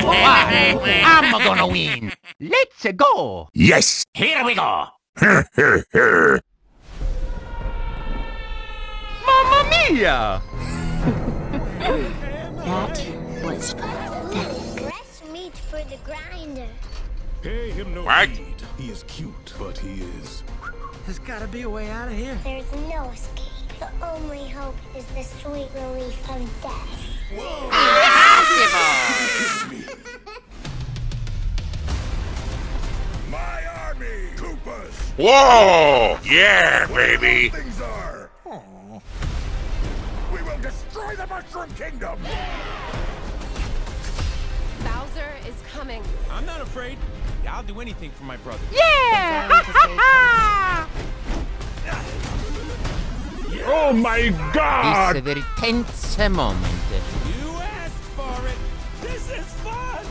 I'm gonna win. Let's go. Yes! Here we go. Mamma mia! That was pathetic. Fresh meat for the grinder. Pay him no What? heed. He is cute, but he is. There's gotta be a way out of here. There's no escape. The only hope is the sweet relief of death. My army, Koopas. Whoa! Yeah, baby! Things are. We will destroy the Mushroom Kingdom. Bowser is coming. I'm not afraid. I'll do anything for my brother. Yeah! Oh my God! It's a very tense moment. You asked for it. This is fun.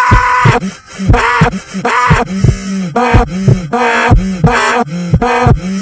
Ah!